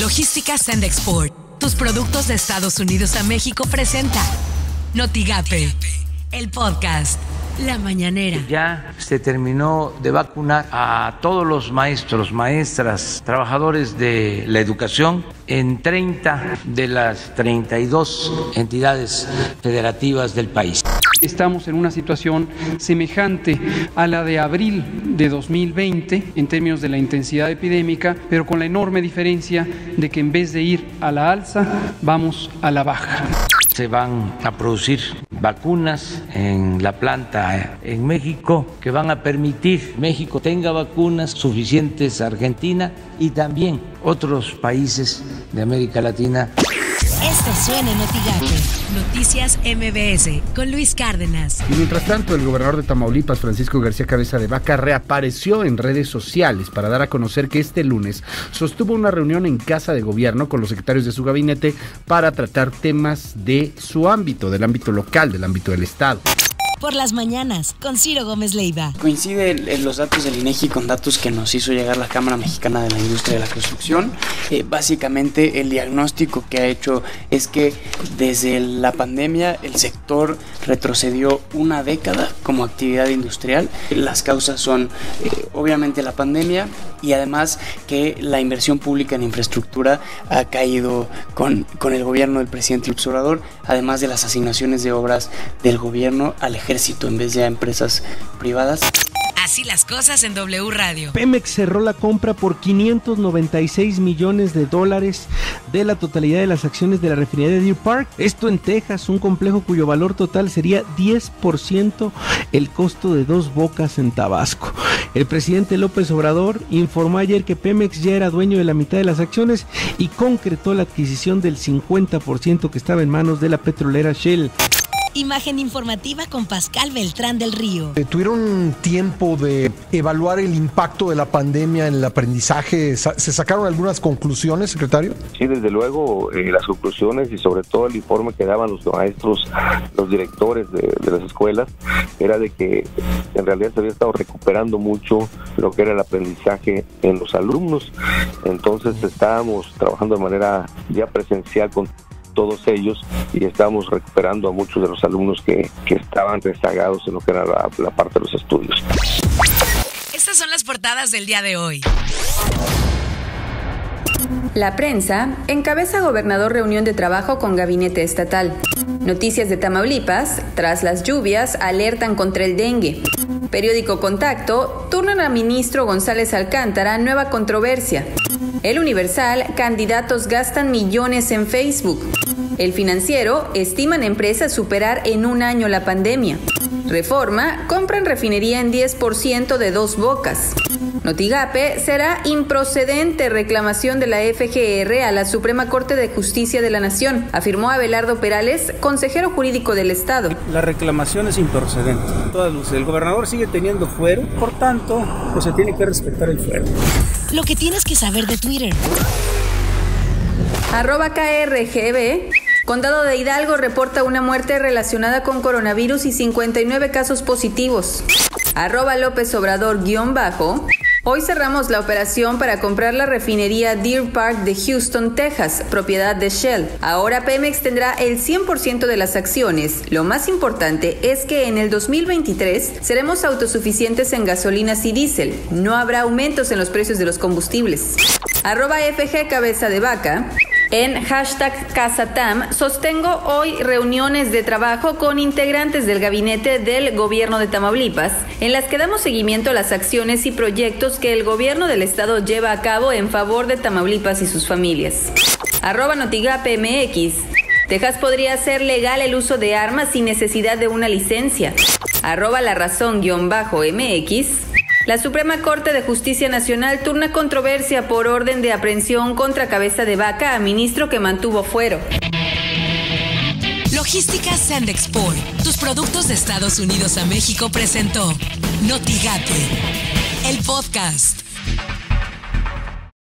Logística Send Export. Tus productos de Estados Unidos a México presenta Notigape, el podcast La Mañanera. Ya se terminó de vacunar a todos los maestros, maestras, trabajadores de la educación en 30 de las 32 entidades federativas del país. Estamos en una situación semejante a la de abril de 2020 en términos de la intensidad epidémica, pero con la enorme diferencia de que en vez de ir a la alza, vamos a la baja. Se van a producir vacunas en la planta en México que van a permitir que México tenga vacunas suficientes a Argentina y también otros países de América Latina. Esto suena en Notigape. Noticias MBS con Luis Cárdenas. Y mientras tanto, el gobernador de Tamaulipas, Francisco García Cabeza de Vaca, reapareció en redes sociales para dar a conocer que este lunes sostuvo una reunión en Casa de Gobierno con los secretarios de su gabinete para tratar temas de su ámbito, del ámbito local, del ámbito del Estado. Por las mañanas, con Ciro Gómez Leiva. Coincide en los datos del INEGI con datos que nos hizo llegar la Cámara Mexicana de la Industria de la Construcción. Básicamente el diagnóstico que ha hecho es que desde la pandemia el sector retrocedió una década como actividad industrial. Las causas son obviamente la pandemia y además que la inversión pública en infraestructura ha caído con el gobierno del presidente López Obrador, además de las asignaciones de obras del gobierno al ejército en vez de a empresas privadas. Así las cosas en W Radio. Pemex cerró la compra por $596 millones de la totalidad de las acciones de la refinería de Deer Park. Esto en Texas, un complejo cuyo valor total sería 10% el costo de Dos Bocas en Tabasco. El presidente López Obrador informó ayer que Pemex ya era dueño de la mitad de las acciones y concretó la adquisición del 50% que estaba en manos de la petrolera Shell. Imagen informativa con Pascal Beltrán del Río. ¿Tuvieron tiempo de evaluar el impacto de la pandemia en el aprendizaje? ¿Se sacaron algunas conclusiones, secretario? Sí, desde luego, las conclusiones y sobre todo el informe que daban los maestros, los directores de las escuelas, era de que en realidad se había estado recuperando mucho lo que era el aprendizaje en los alumnos. Entonces estábamos trabajando de manera ya presencial con todos ellos y estamos recuperando a muchos de los alumnos que estaban rezagados en lo que era la parte de los estudios. Estas son las portadas del día de hoy. La prensa encabeza gobernador reunión de trabajo con gabinete estatal. Noticias de Tamaulipas, tras las lluvias alertan contra el dengue. Periódico Contacto, turnan a ministro González Alcántara, nueva controversia. El Universal, candidatos gastan millones en Facebook. El Financiero, estiman empresas superar en un año la pandemia. Reforma, compran refinería en 10% de Dos Bocas. Notigape, será improcedente reclamación de la FGR a la Suprema Corte de Justicia de la Nación, afirmó Abelardo Perales, consejero jurídico del Estado. La reclamación es improcedente. Todas luces. El gobernador sigue teniendo fuero, por tanto, pues se tiene que respetar el fuero. Lo que tienes que saber de Twitter. @KRGB. Condado de Hidalgo reporta una muerte relacionada con coronavirus y 59 casos positivos. @López Obrador _. Hoy cerramos la operación para comprar la refinería Deer Park de Houston, Texas, propiedad de Shell. Ahora Pemex tendrá el 100% de las acciones. Lo más importante es que en el 2023 seremos autosuficientes en gasolinas y diésel. No habrá aumentos en los precios de los combustibles. @FG Cabeza de Vaca. En #Casatam, sostengo hoy reuniones de trabajo con integrantes del gabinete del gobierno de Tamaulipas, en las que damos seguimiento a las acciones y proyectos que el gobierno del estado lleva a cabo en favor de Tamaulipas y sus familias. @Notigape MX. Texas podría hacer legal el uso de armas sin necesidad de una licencia. @LaRazón_MX. La Suprema Corte de Justicia Nacional turna controversia por orden de aprehensión contra Cabeza de Vaca a ministro que mantuvo fuero. Logística Send Export. Tus productos de Estados Unidos a México presentó Notigape, el podcast.